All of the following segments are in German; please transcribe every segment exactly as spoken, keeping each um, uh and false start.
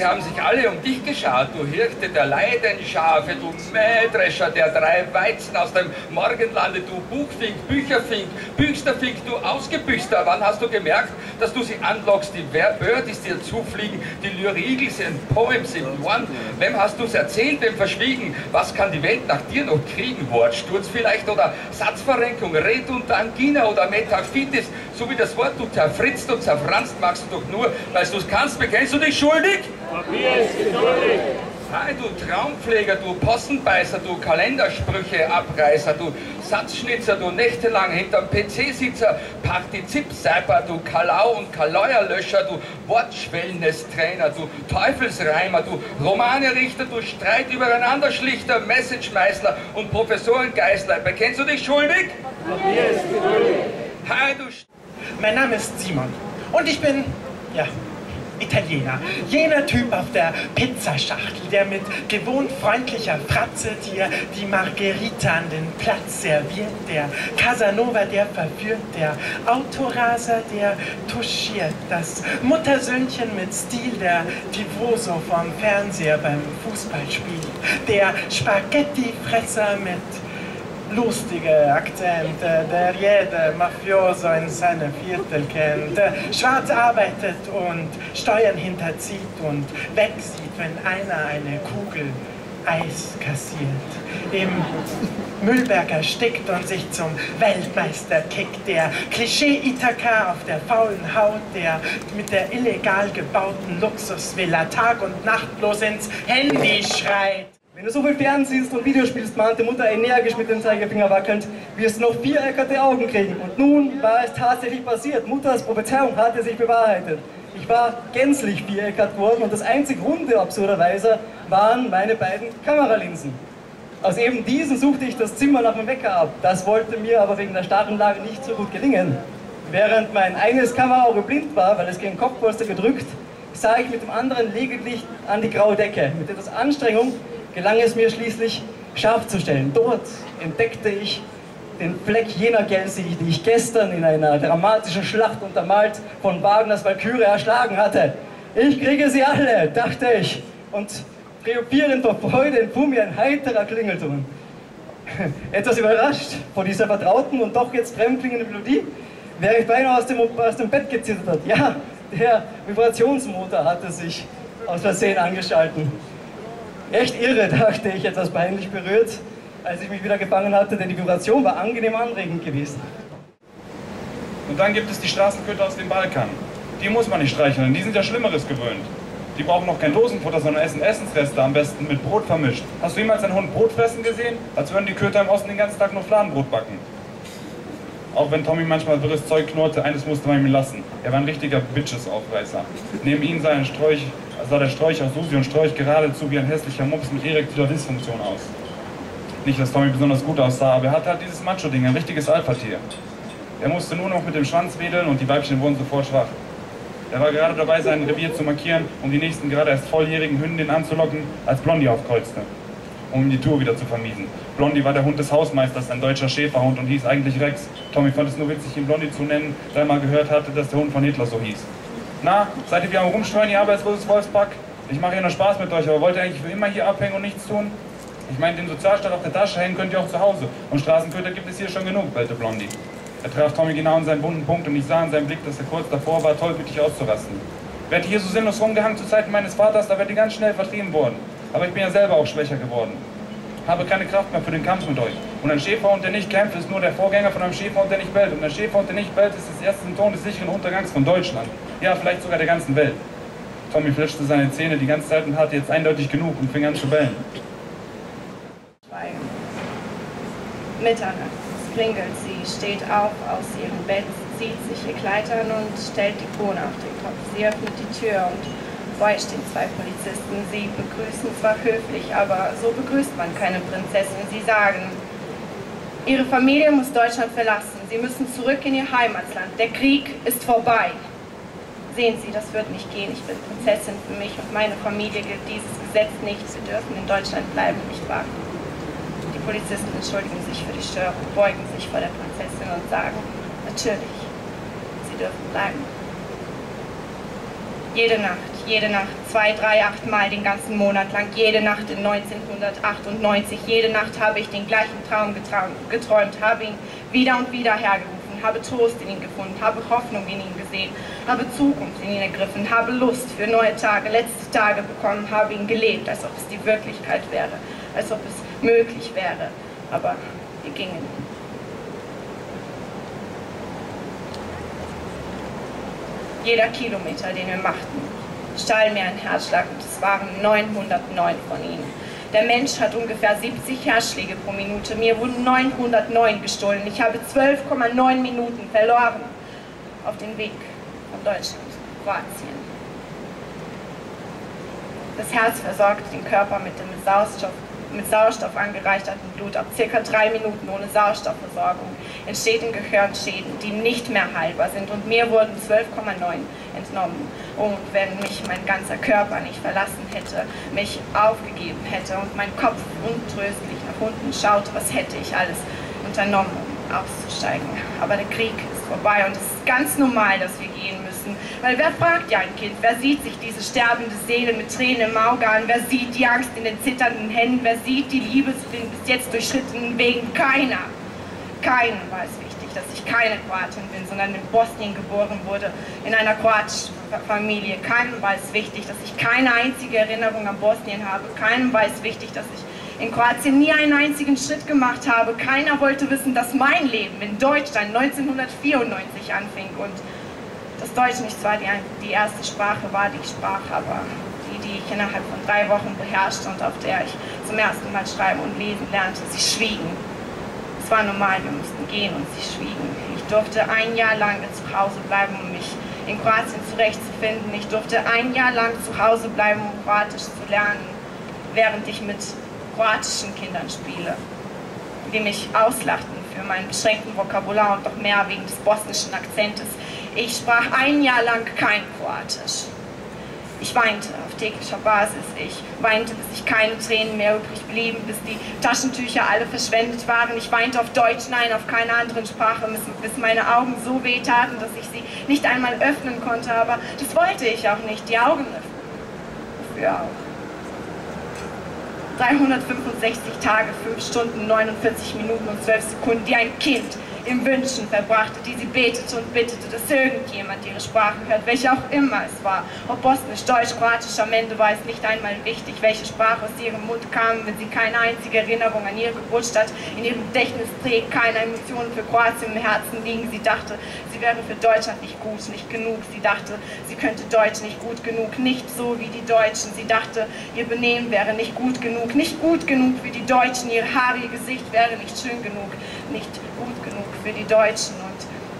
sie haben sich alle um dich geschaut, du Hirte der Leidenschafe, du Mähdrescher der drei Weizen aus dem Morgenlande, du Buchfink, Bücherfink, Büchsterfink, du Ausgebüchter. Wann hast du gemerkt, dass du sie anlockst, die Birdies dir zufliegen, die Lyrigel sind, Poems sind One? Wem hast du's erzählt, wem verschwiegen? Was kann die Welt nach dir noch kriegen? Wortsturz vielleicht oder Satzverrenkung, Redundangina oder Metaphytis, so wie das Wort du zerfritzt und zerfranst, magst du doch nur, weil du es kannst, bekennst du dich schuldig? Papier ist geduldig. Hey, du Traumpfleger, du Possenbeißer, du Kalendersprüche-Abreißer, du Satzschnitzer, du nächtelang hinterm P C-Sitzer, Partizip-Seiper, du Kalau- und Kaleuerlöscher, du Wortschwellness-Trainer, du Teufelsreimer, du Romane-Richter, du Streit übereinanderschlichter, Message-Meißler und Professorengeißler. Bekennst du dich schuldig? Papier ist geduldig. Hey, du... Mein Name ist Simon und ich bin, ja, Italiener. Jener Typ auf der Pizzaschachtel, der mit gewohnt freundlicher Fratze dir die Margherita an den Platz serviert, der Casanova, der verführt, der Autoraser, der touchiert, das Muttersöhnchen mit Stil, der Tifoso vom Fernseher beim Fußballspiel, der Spaghettifresser mit lustige Akzente, der jeder Mafioso in seinem Viertel kennt, der schwarz arbeitet und Steuern hinterzieht und wegsieht, wenn einer eine Kugel Eis kassiert, im Müllberg erstickt und sich zum Weltmeister kickt, der Klischee-Ithaka auf der faulen Haut, der mit der illegal gebauten Luxusvilla Tag und Nacht bloß ins Handy schreit. Wenn du so viel fernsiehst und Videos spielst, mahnte Mutter energisch mit dem Zeigefinger wackelnd, wirst du noch viereckerte Augen kriegen. Und nun war es tatsächlich passiert. Mutters Prophezeiung hatte sich bewahrheitet. Ich war gänzlich viereckert worden und das einzig Runde, absurderweise, waren meine beiden Kameralinsen. Aus eben diesen suchte ich das Zimmer nach dem Wecker ab. Das wollte mir aber wegen der starren Lage nicht so gut gelingen. Während mein eines Kameraauge blind war, weil es gegen Kopfpolster gedrückt, sah ich mit dem anderen lediglich an die graue Decke. Mit etwas Anstrengung gelang es mir schließlich, scharf zu stellen. Dort entdeckte ich den Fleck jener Gelse, die ich gestern in einer dramatischen Schlacht untermalt von Wagners Walküre erschlagen hatte. Ich kriege sie alle, dachte ich, und triumphierend vor Freude entfuhr mir ein heiterer Klingelton. Etwas überrascht vor dieser vertrauten und doch jetzt fremdklingenden Melodie, wäre ich beinahe aus dem, aus dem Bett gezittert. Ja, der Vibrationsmotor hatte sich aus Versehen angeschalten. Echt irre, dachte ich, etwas peinlich berührt, als ich mich wieder gefangen hatte, denn die Vibration war angenehm anregend gewesen. Und dann gibt es die Straßenköter aus dem Balkan. Die muss man nicht streicheln, die sind ja Schlimmeres gewöhnt. Die brauchen noch kein Dosenfutter, sondern essen Essensreste, am besten mit Brot vermischt. Hast du jemals einen Hund Brot fressen gesehen? Als würden die Köter im Osten den ganzen Tag nur Fladenbrot backen. Auch wenn Tommy manchmal wirres Zeug knurrte, eines musste man ihm lassen. Er war ein richtiger Bitches-Aufreißer. Neben ihm sah, ein Sträuch, sah der Sträuch aus Susi und Sträuch geradezu wie ein hässlicher Mops mit erektiler Dysfunktion aus. Nicht, dass Tommy besonders gut aussah, aber er hatte halt dieses Macho-Ding, ein richtiges Alpha-Tier. Er musste nur noch mit dem Schwanz wedeln und die Weibchen wurden sofort schwach. Er war gerade dabei, sein Revier zu markieren, um die nächsten gerade erst volljährigen Hündinnen anzulocken, als Blondie aufkreuzte, um ihm die Tour wieder zu vermiesen. Blondie war der Hund des Hausmeisters, ein deutscher Schäferhund, und hieß eigentlich Rex. Tommy fand es nur witzig, ihn Blondie zu nennen, da er mal gehört hatte, dass der Hund von Hitler so hieß. Na, seid ihr wieder am Rumsteuern, ihr arbeitsloses Wolfspack? Ich mache hier nur Spaß mit euch, aber wollt ihr eigentlich für immer hier abhängen und nichts tun? Ich meine, den Sozialstaat auf der Tasche hängen könnt ihr auch zu Hause. Und Straßenköter gibt es hier schon genug, bellte Blondie. Er traf Tommy genau in seinen bunten Punkt und ich sah in seinem Blick, dass er kurz davor war, tollwütig auszurasten. Wärt ihr hier so sinnlos rumgehangen zu Zeiten meines Vaters, da wärt ihr ganz schnell vertrieben worden. Aber ich bin ja selber auch schwächer geworden. Habe keine Kraft mehr für den Kampf mit euch. Und ein Schäferhund, der nicht kämpft, ist nur der Vorgänger von einem Schäferhund, der nicht bellt. Und ein Schäferhund, der nicht bellt, ist das erste Symptom des sicheren Untergangs von Deutschland. Ja, vielleicht sogar der ganzen Welt. Tommy fletschte seine Zähne die ganze Zeit und hatte jetzt eindeutig genug und fing an zu bellen. Mitternacht. Es klingelt, sie steht auf aus ihrem Bett, zieht sich ihr Kleid an und stellt die Krone auf den Kopf. Sie öffnet die Tür und vor ihr stehen zwei Polizisten. Sie begrüßen zwar höflich, aber so begrüßt man keine Prinzessin. Sie sagen, ihre Familie muss Deutschland verlassen. Sie müssen zurück in ihr Heimatland. Der Krieg ist vorbei. Sehen Sie, das wird nicht gehen. Ich bin Prinzessin. Für mich und meine Familie gilt dieses Gesetz nicht. Sie dürfen in Deutschland bleiben, nicht wahr? Die Polizisten entschuldigen sich für die Störung, beugen sich vor der Prinzessin und sagen, natürlich, sie dürfen bleiben. Jede Nacht, jede Nacht, zwei, drei, acht Mal den ganzen Monat lang, jede Nacht in neunzehnhundertachtundneunzig, jede Nacht habe ich den gleichen Traum geträumt, habe ihn wieder und wieder hergerufen, habe Trost in ihn gefunden, habe Hoffnung in ihn gesehen, habe Zukunft in ihn ergriffen, habe Lust für neue Tage, letzte Tage bekommen, habe ihn gelebt, als ob es die Wirklichkeit wäre, als ob es möglich wäre, aber wir gingen. Jeder Kilometer, den wir machten, stahl mir ein Herzschlag und es waren neunhundertneun von ihnen. Der Mensch hat ungefähr siebzig Herzschläge pro Minute. Mir wurden neunhundertneun gestohlen. Ich habe zwölf Komma neun Minuten verloren auf den Weg von Deutschland nach Kroatien. Das Herz versorgt den Körper mit dem Sauerstoff, mit Sauerstoff angereicherten Blut. Ab circa drei Minuten ohne Sauerstoffversorgung entsteht im Gehirn Schäden, die nicht mehr heilbar sind. Und mir wurden zwölf Komma neun entnommen. Und wenn mich mein ganzer Körper nicht verlassen hätte, mich aufgegeben hätte und mein Kopf untröstlich nach unten schaute, was hätte ich alles unternommen, um auszusteigen. Aber der Krieg ist vorbei und es ist ganz normal, dass wir gehen müssen. Weil wer fragt ja ein Kind? Wer sieht sich diese sterbende Seele mit Tränen im Auge an? Wer sieht die Angst in den zitternden Händen? Wer sieht die Liebe den bis jetzt durchschrittenen Wegen? Keiner. Keinem war es wichtig, dass ich keine Kroatin bin, sondern in Bosnien geboren wurde, in einer kroatischen Familie. Keinem war es wichtig, dass ich keine einzige Erinnerung an Bosnien habe. Keinem war es wichtig, dass ich in Kroatien nie einen einzigen Schritt gemacht habe. Keiner wollte wissen, dass mein Leben in Deutschland neunzehnhundertvierundneunzig anfing und dass Deutsch nicht zwar die, die erste Sprache war, die ich sprach, aber die, die ich innerhalb von drei Wochen beherrschte und auf der ich zum ersten Mal schreiben und lesen lernte. Sie schwiegen. Es war normal, wir mussten gehen und sie schwiegen. Ich durfte ein Jahr lang zu Hause bleiben, um mich in Kroatien zurechtzufinden. Ich durfte ein Jahr lang zu Hause bleiben, um Kroatisch zu lernen, während ich mit kroatischen Kindern spiele, die mich auslachten für meinen beschränkten Vokabular und noch mehr wegen des bosnischen Akzentes. Ich sprach ein Jahr lang kein Kroatisch. Ich weinte auf täglicher Basis. Ich weinte, bis ich keine Tränen mehr übrig blieben, bis die Taschentücher alle verschwendet waren. Ich weinte auf Deutsch, nein, auf keiner anderen Sprache, bis meine Augen so wehtaten, dass ich sie nicht einmal öffnen konnte. Aber das wollte ich auch nicht, die Augen öffnen. Wofür auch? dreihundertfünfundsechzig Tage, fünf Stunden, neunundvierzig Minuten und zwölf Sekunden, die ein Kind im Wünschen verbrachte, die sie betete und bittete, dass irgendjemand ihre Sprache hört, welche auch immer es war. Ob Bosnisch, Deutsch, Kroatisch, am Ende war es nicht einmal wichtig, welche Sprache aus ihrem Mund kam, wenn sie keine einzige Erinnerung an ihre Geburtsstadt in ihrem Gedächtnis trägt, keine Emotionen für Kroatien im Herzen liegen. Sie dachte, sie wäre für Deutschland nicht gut, nicht genug. Sie dachte, sie könnte Deutsch nicht gut genug, nicht so wie die Deutschen. Sie dachte, ihr Benehmen wäre nicht gut genug, nicht gut genug für die Deutschen. Ihr Haar, ihr Gesicht wäre nicht schön genug, nicht gut genug für die Deutschen. Und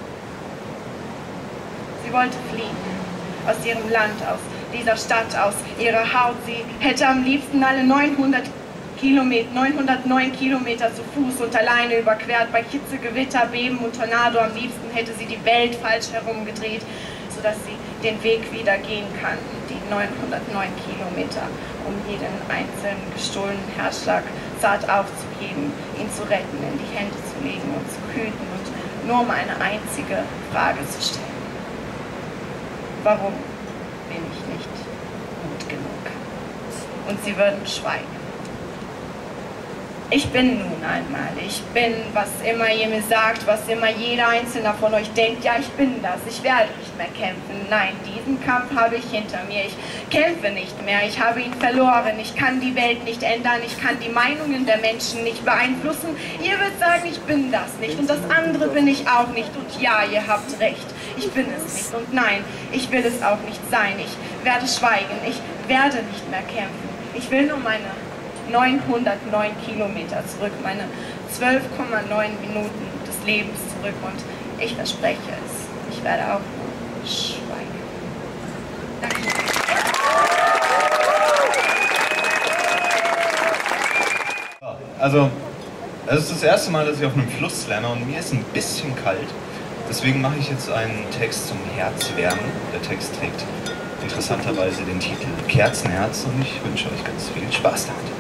sie wollte fliehen aus ihrem Land, aus dieser Stadt, aus ihrer Haut. Sie hätte am liebsten alle neunhundert Kilometer, neunhundertneun Kilometer zu Fuß und alleine überquert. Bei Hitze, Gewitter, Beben und Tornado am liebsten hätte sie die Welt falsch herumgedreht, sodass sie den Weg wieder gehen kann, die neunhundertneun Kilometer, um jeden einzelnen gestohlenen Herzschlag zart aufzuheben, ihn zu retten, in die Hände zu legen und zu hüten und nur um eine einzige Frage zu stellen. Warum bin ich nicht gut genug? Und sie würden schweigen. Ich bin nun einmal, ich bin, was immer ihr mir sagt, was immer jeder Einzelne von euch denkt, ja, ich bin das, ich werde nicht mehr kämpfen. Nein, diesen Kampf habe ich hinter mir, ich kämpfe nicht mehr, ich habe ihn verloren, ich kann die Welt nicht ändern, ich kann die Meinungen der Menschen nicht beeinflussen. Ihr würdet sagen, ich bin das nicht und das andere bin ich auch nicht und ja, ihr habt recht, ich bin es nicht und nein, ich will es auch nicht sein, ich werde schweigen, ich werde nicht mehr kämpfen, ich will nur meine neunhundertneun Kilometer zurück, meine zwölf Komma neun Minuten des Lebens zurück und ich verspreche es, ich werde auch nur schweigen. Danke. Also, es ist das erste Mal, dass ich auf einem Fluss lerne und mir ist ein bisschen kalt. Deswegen mache ich jetzt einen Text zum Herzwärmen. Der Text trägt interessanterweise den Titel Kerzenherz und ich wünsche euch ganz viel Spaß damit.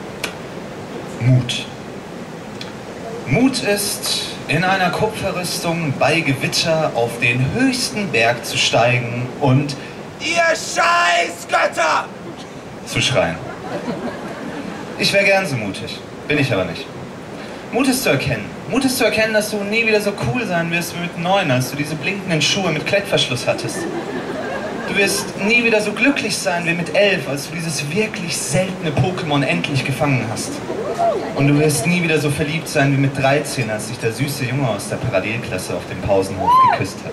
Mut. Mut ist, in einer Kupferrüstung bei Gewitter auf den höchsten Berg zu steigen und Ihr Scheißgötter! Zu schreien. Ich wäre gern so mutig, bin ich aber nicht. Mut ist zu erkennen. Mut ist zu erkennen, dass du nie wieder so cool sein wirst wie mit neun, als du diese blinkenden Schuhe mit Klettverschluss hattest. Du wirst nie wieder so glücklich sein wie mit elf, als du dieses wirklich seltene Pokémon endlich gefangen hast. Und du wirst nie wieder so verliebt sein wie mit dreizehn, als dich der süße Junge aus der Parallelklasse auf dem Pausenhof geküsst hat.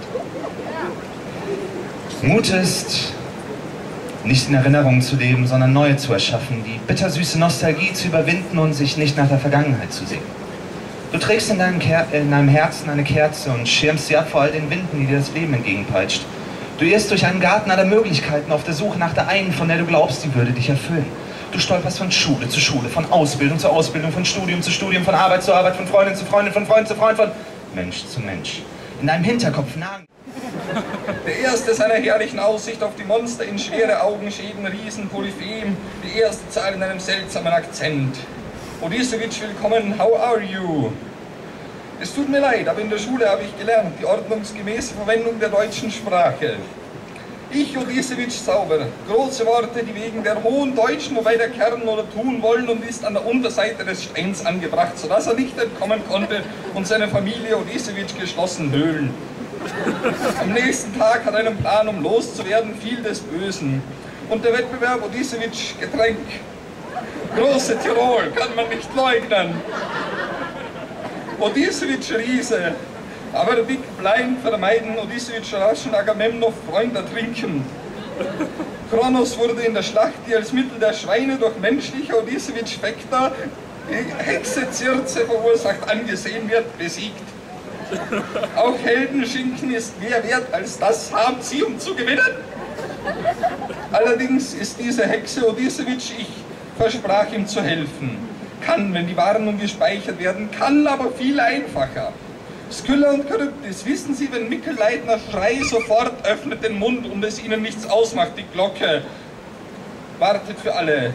Mut ist, nicht in Erinnerungen zu leben, sondern neue zu erschaffen, die bittersüße Nostalgie zu überwinden und sich nicht nach der Vergangenheit zu sehen. Du trägst in deinem, Ker in deinem Herzen eine Kerze und schirmst sie ab vor all den Winden, die dir das Leben entgegenpeitscht. Du irrst durch einen Garten aller Möglichkeiten auf der Suche nach der einen, von der du glaubst, sie würde dich erfüllen. Du stolperst von Schule zu Schule, von Ausbildung zu Ausbildung, von Studium zu Studium, von Arbeit zu Arbeit, von Freundin zu Freundin, von Freund zu Freund, von Mensch zu Mensch. In deinem Hinterkopf nagen. Der erste seiner herrlichen Aussicht auf die Monster in schwere Augenschäden, Riesen, Polyphem, die erste Zahl in einem seltsamen Akzent. Odysseewitsch, willkommen, how are you? Es tut mir leid, aber in der Schule habe ich gelernt, die ordnungsgemäße Verwendung der deutschen Sprache. Ich, Odysseewitsch Zauber, große Worte, die wegen der hohen Deutschen, wobei der Kern oder tun wollen und ist an der Unterseite des Steins angebracht, sodass er nicht entkommen konnte und seine Familie Odysseewitsch geschlossen höhlen. Am nächsten Tag hat einem Plan, um loszuwerden, viel des Bösen. Und der Wettbewerb Odysseewitsch Getränk. Große Tirol, kann man nicht leugnen. Odysseewitsch Riese, aber Big Blind vermeiden, Odysseewitsch raschen Agamemnon Freund ertrinken. Kronos wurde in der Schlacht, die als Mittel der Schweine durch menschliche Odysseewitsch Vector, die Hexe Circe verursacht, angesehen wird, besiegt. Auch Heldenschinken ist mehr wert als das, haben sie, um zu gewinnen. Allerdings ist diese Hexe Odysseewitsch, ich versprach ihm zu helfen. Kann, wenn die Warnung gespeichert werden, kann aber viel einfacher. Skylla und Charybdis, wissen Sie, wenn Michelleitner Schrei sofort öffnet den Mund und es ihnen nichts ausmacht, die Glocke wartet für alle.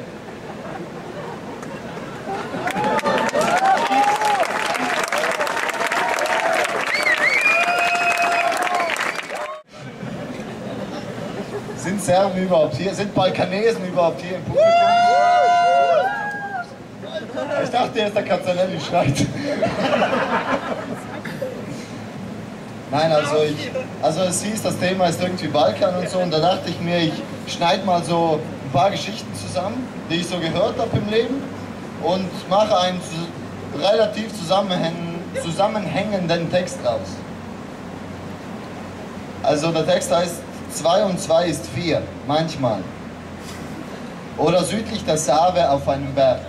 Sind Serben überhaupt hier? Sind Balkanesen überhaupt hier im Publikum? Ich dachte erst, der Cazzanelli schreit. Nein, also, ich, also es hieß, das Thema ist irgendwie Balkan und so, und da dachte ich mir, ich schneide mal so ein paar Geschichten zusammen, die ich so gehört habe im Leben, und mache einen relativ zusammenhängenden Text raus. Also der Text heißt, zwei und zwei ist vier, manchmal. Oder südlich der Save auf einem Berg.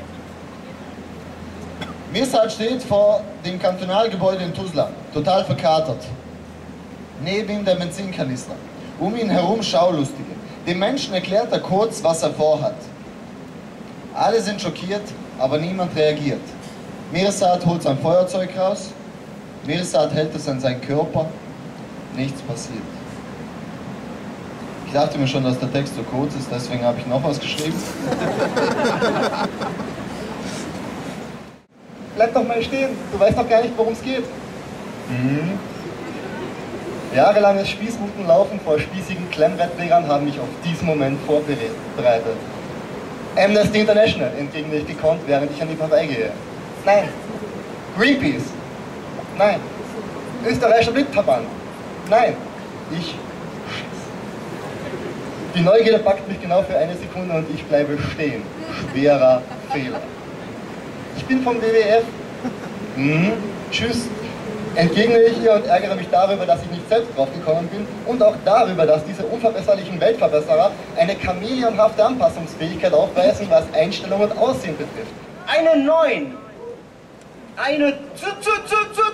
Mirsad steht vor dem Kantonalgebäude in Tuzla, total verkatert. Neben ihm der Benzinkanister. Um ihn herum Schaulustige. Dem Menschen erklärt er kurz, was er vorhat. Alle sind schockiert, aber niemand reagiert. Mirsad holt sein Feuerzeug raus. Mirsad hält es an seinen Körper. Nichts passiert. Ich dachte mir schon, dass der Text so kurz ist, deswegen habe ich noch was geschrieben. Bleib doch mal stehen, du weißt doch gar nicht, worum es geht. Mhm. Jahrelanges Spießrutenlaufen vor spießigen Klemmwettlegern haben mich auf diesen Moment vorbereitet. Amnesty International, entgegne ich gekonnt, während ich an die vorbeigehe. Nein. Greenpeace. Nein. Österreichischer Blindverband. Nein. Ich. Die Neugierde packt mich genau für eine Sekunde und ich bleibe stehen. Schwerer Fehler. Ich bin vom W W F. Mhm. Tschüss. Entgegne ich ihr und ärgere mich darüber, dass ich nicht selbst drauf gekommen bin, und auch darüber, dass diese unverbesserlichen Weltverbesserer eine chameleonhafte Anpassungsfähigkeit aufweisen, was Einstellung und Aussehen betrifft. Eine neun. Eine zu, zu, zu, zu,